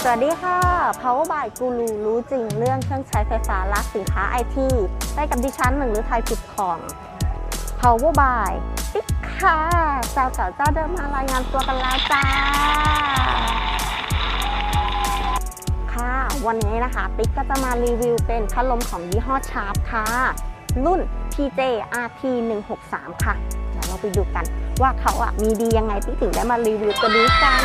วัสดีค่ะ Power by กูรูรู้จริงเรื่องเครื่องใช้ไฟฟ้าและสินค้าไอทีได้กับดิฉันหนึ่งหรือไทยจุดของ Power by ติ๊กค่ะเจ้าเก่าเจ้าเดิมมารายงานตัวกันแล้วจ้าค่ะวันนี้นะคะติ๊กก็จะมารีวิวเป็นพัดลมของยี่ห้อชาร์ปค่ะรุ่น PJ RT 163ค่ะเดี๋ยวเราไปดูกันว่าเขามีดียังไงติ๊กถึงได้มารีวิวตัวนี้กัน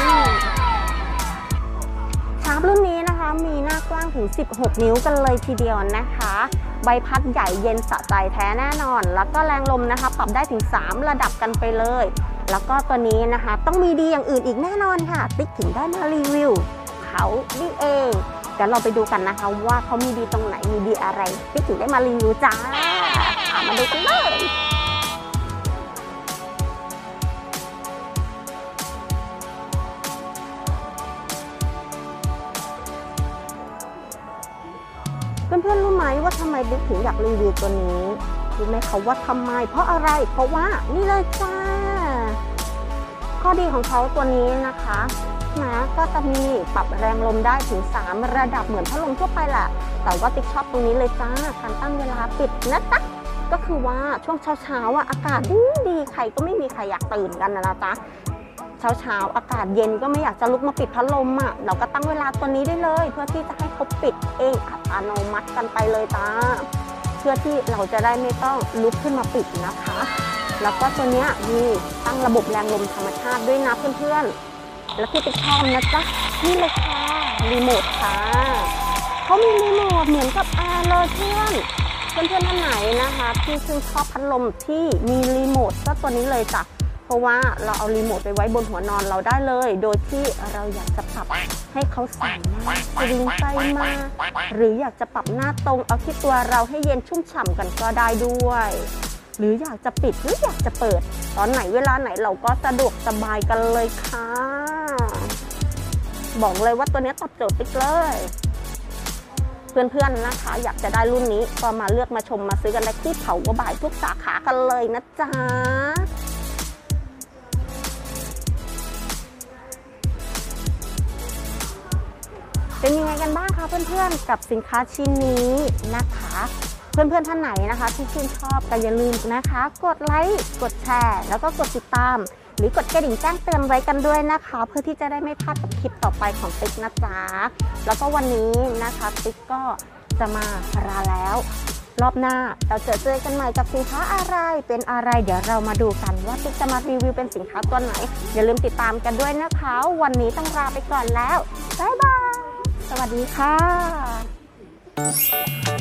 ชาร์ปรุ่นนี้นะคะมีหน้ากว้างถึง16นิ้วกันเลยทีเดียวนะคะใบพัดใหญ่เย็นสะใจแท้แน่นอนแล้วก็แรงลมนะคะปรับได้ถึง3ระดับกันไปเลยแล้วก็ตัวนี้นะคะต้องมีดีอย่างอื่นอีกแน่นอนค่ะติ๊กถึงได้มารีวิวเขาดีเองเดี๋ยวเราไปดูกันนะคะว่าเขามีดีตรงไหนมีดีอะไรติ๊กถึงได้มารีวิวจ้ามาดูกันเลยเพื่อนๆรู้ไหมว่าทำไมติ๊กถึงอยากรีวิวตัวนี้รู้ไหมคะว่าทำไมเพราะอะไรเพราะว่านี่เลยจ้าข้อดีของเขาตัวนี้นะคะก็จะมีปรับแรงลมได้ถึง3ระดับเหมือนพัดลมทั่วไปแหละแต่ว่าติ๊กชอบตรงนี้เลยจ้าการตั้งเวลาปิดนะจ๊ะก็คือว่าช่วงเช้าอากาศดีใครก็ไม่มีใครอยากตื่นกันนะจ๊ะเช้าอากาศเย็นก็ไม่อยากจะลุกมาปิดพัดลมเราก็ตั้งเวลาตัวนี้ได้เลยเพื่อที่จะให้เขาปิดเองอัตโนมัติกันไปเลยจ้าเพื่อที่เราจะได้ไม่ต้องลุกขึ้นมาปิดนะคะแล้วก็ตัวนี้มีตั้งระบบแรงลมธรรมชาติด้วยนะเพื่อนๆแล้วที่ติ๊กชอบนะจ๊ะนี่เลยค่ะรีโมทค่ะเขามีรีโมทเหมือนกับแอร์เลยเพื่อนท่านไหนนะคะที่ชื่นชอบพัดลมที่มีรีโมทก็ตัวนี้เลยจ้ะเพราะว่าเราเอารีโมทไปไว้บนหัวนอนเราได้เลยโดยที่เราอยากจะปรับให้เขาสั่นมาสวิงไปมาหรืออยากจะปรับหน้าตรงเอาที่ตัวเราให้เย็นชุ่มฉ่ำกันก็ได้ด้วยหรืออยากจะปิดหรืออยากจะเปิดตอนไหนเวลาไหนเราก็สะดวกสบายกันเลยค่ะบอกเลยว่าตัวนี้ตอบโจทย์ติ๊กเลยเพื่อนๆนะคะอยากจะได้รุ่นนี้ก็มาเลือกมาชมมาซื้อกันได้ที่Power byทุกสาขากันเลยนะจ๊ะเป็นยังไงกันบ้างคะเพื่อนๆกับสินค้าชิ้นนี้นะคะเพื่อนๆท่านไหนนะคะที่ชื่นชอบก็อย่าลืมนะคะกดไลค์กดแชร์แล้วก็กดติดตามหรือกดกระดิ่งแจ้งเตือนไว้กันด้วยนะคะเพื่อที่จะได้ไม่พลาดกับคลิปต่อไปของติ๊กนะจ๊ะแล้วก็วันนี้นะคะติ๊กก็จะมาลาแล้วรอบหน้าเราเจอกันใหม่กับสินค้าอะไรเป็นอะไรเดี๋ยวเรามาดูกันว่าติ๊กจะมารีวิวเป็นสินค้าตัวไหนอย่าลืมติดตามกันด้วยนะคะวันนี้ต้องลาไปก่อนแล้วบ๊ายบายสวัสดีค่ะ